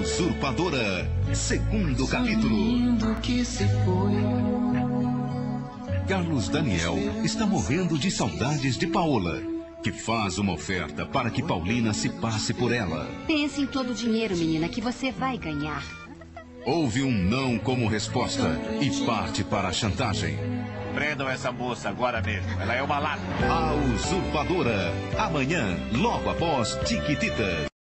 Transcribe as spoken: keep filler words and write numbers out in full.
Usurpadora, segundo capítulo. Que se foi. Carlos Daniel está morrendo de saudades de Paola, que faz uma oferta para que Paulina se passe por ela. Pense em todo o dinheiro, menina, que você vai ganhar. Houve um não como resposta e parte para a chantagem. Prendam essa moça agora mesmo. Ela é uma lata. A Usurpadora. Amanhã, logo após Tiquititas.